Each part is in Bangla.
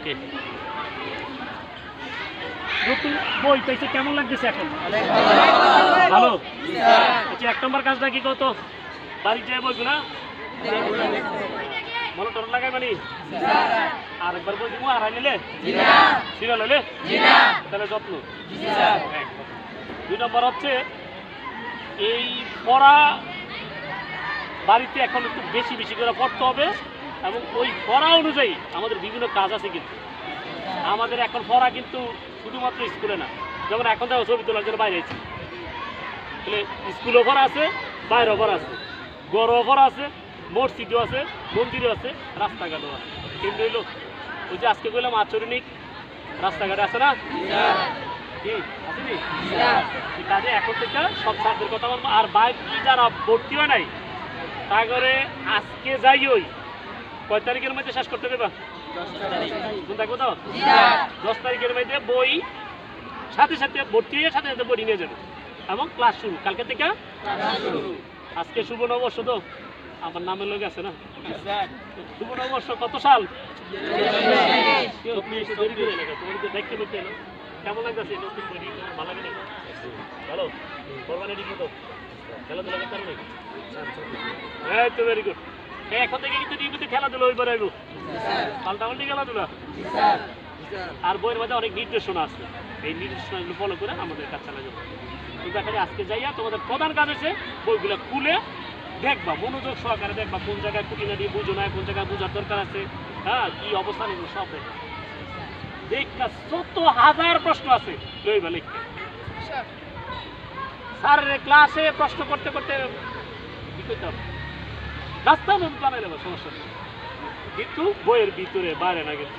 ওকে, নতুন বই পেয়েছে, কেমন লাগতেছে এখন? ভালো। আচ্ছা, 1 নম্বর কাজটা কি কত? বাড়ি যায় বইগুলা মনে টন লাগাই মানে আরেকবার বই দিব আর নিলে সিরিয়াল হলে তাহলে যত্ন। 2 নম্বর হচ্ছে এই পড়া বাড়িতে এখন একটু বেশি বেশি করে পড়তে হবে, এবং ওই পড়া অনুযায়ী আমাদের বিভিন্ন কাজ আছে। কিন্তু আমাদের এখন পড়া কিন্তু শুধুমাত্র স্কুলে না, যেমন এখন দেখো ছবি তোলার জন্য বাইরে আছি, তাহলে স্কুল অফার আছে, বাইরে অফার আছে, গড় অফার আছে, মসজিদও আছে, মন্দিরও আছে, রাস্তাঘাটও আছে। কিন্তু হইল ওই যে আজকে বললাম আচরণিক রাস্তাঘাটে আছে না, কি আসেনি? কাজে এখন থেকে সব ছাত্রের কথা বলবো। আর বাইক যারা ভর্তি হয় নাই তা করে আজকে যাই ওই কয় তারিখের মধ্যে শেষ করতে দেবা? 10 দেখবো তো 10 তারিখের মধ্যে বই সাথে সাথে ভর্তি হয়ে সাথে সাথে বই নিয়ে যাবে, এবং ক্লাস শুরু কালকে থেকে। আজকে শুভ নববর্ষ, তো আমার নামের লোক আছে না? শুভ নববর্ষ কত সাল? কেমন লাগতেছে? ভালো লাগে? ভালো। কোরবানি দিবি তো? খেলাধুলা করতে পারবে? এই তো ভেরি গুড। এখন থেকে কিন্তু নিয়মিত খেলাধুলা ওইবার আইব, পাল্টাপাল্টি খেলাধুলা। আর বইয়ের মধ্যে অনেক নির্দেশনা আছে, এই নির্দেশনাগুলো ফলো করে আমাদের কাজ চালা যাবে। তোমরা খালি আজকে যাইয়া তোমাদের প্রধান কাজ হচ্ছে বইগুলো খুলে দেখবা, মনোযোগ সহকারে দেখবা কোন জায়গায় খুঁটিনাটি বুঝো না, কোন জায়গায় বোঝার দরকার আছে, হ্যাঁ কি অবস্থান, এগুলো সব দেখবা। দেখবা 100,000 প্রশ্ন আছে লইবা লিখতে। স্যারের ক্লাসে প্রশ্ন করতে করতে কি করতে হবে? রাস্তা মতো বানাই নেবা, সমস্যা নেই, কিন্তু বইয়ের ভিতরে বাইরে না কিন্তু।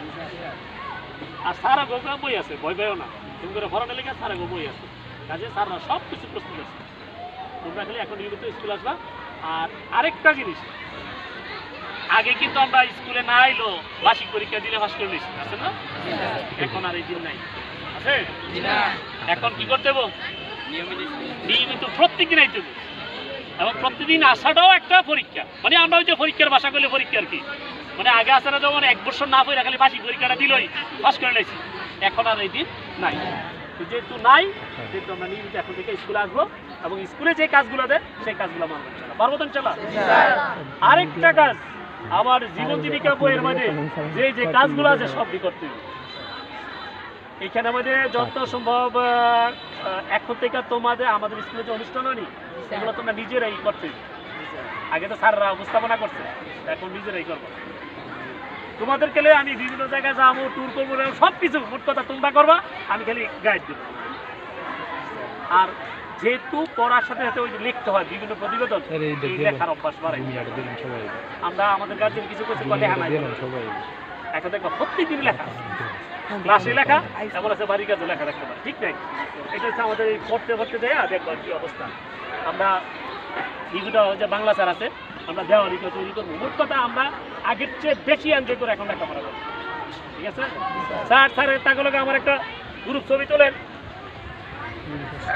আর সারা গোগা বই আছে, ভয় পাইও না, তুমি করে ফরানে লেগে সারা গো বই আছে, কাজে সাররা সব কিছু প্রস্তুত আছে। তোমরা খালি এখন নিয়মিত স্কুল আসবা। আর আরেকটা জিনিস, আগে কিন্তু আমরা স্কুলে না আইলো বার্ষিক পরীক্ষা দিলে পাস করে নিয়েছি, আছে না? এখন আর এই দিন নাই, আছে? এখন কি করতে হবে? নিয়মিত প্রত্যেক দিন আইতে হবে, এবং প্রতিদিন আসাটাও একটা পরীক্ষা। মানে আমরা ওই যে পরীক্ষার ভাষা করলে পরীক্ষার কি মানে আগে আসে না, যেমন 1 বছর না পড়ে খালি বার্ষিক পরীক্ষাটা দিলই পাস করে নিয়েছি, এখন আর এই দিন নাই। যেহেতু নাই, যেহেতু আমরা নিয়মিত এখন থেকে স্কুলে আসবো, এবং স্কুলে যে কাজগুলো দেয় সেই কাজগুলো মানবো, পারবো তো ইনশাআল্লাহ। আরেকটা কাজ, আমার জীবন জীবিকা বইয়ের মধ্যে যে যে কাজগুলো আছে সবই করতে হবে। এখানে আমাদের যত সম্ভব এখন থেকে তোমাদের আমাদের স্কুলে যে অনুষ্ঠান হয়নি সেগুলো তোমরা নিজেরাই করতে হবে। আগে তো স্যাররা উপস্থাপনা করছে, এখন নিজেরাই করবো। তোমাদেরকে আমি বিভিন্ন জায়গায় যাবো, ট্যুর করবো, সব কিছু মোট কথা তোমরা করবা, আমি খালি গাইড দেবো। আর যেহেতু পড়ার সাথে সাথে ওই যে লিখতে হয় বিভিন্ন প্রতিবেদন, লেখার অভ্যাস বাড়াই। আমরা আমাদের গার্জেন কিছু কিছু লেখা নাই, এখন দেখবা প্রত্যেকদিন লেখা, ক্লাসে লেখা, এমন আছে বাড়ির কাজে লেখা রাখতে পারে, ঠিক নাই? এটা হচ্ছে আমাদের এই পড়তে পড়তে দেয় দেখবো কি অবস্থা। আমরা বিভিন্ন যে বাংলা স্যার আছে, আমরা দেওয়ালিটা তৈরি করবো। মোট কথা আমরা আগের চেয়ে বেশি এনজয় করে এখন লেখাপড়া করবো, ঠিক আছে? স্যারের তাগুলোকে আমার একটা গ্রুপ ছবি তোলেন।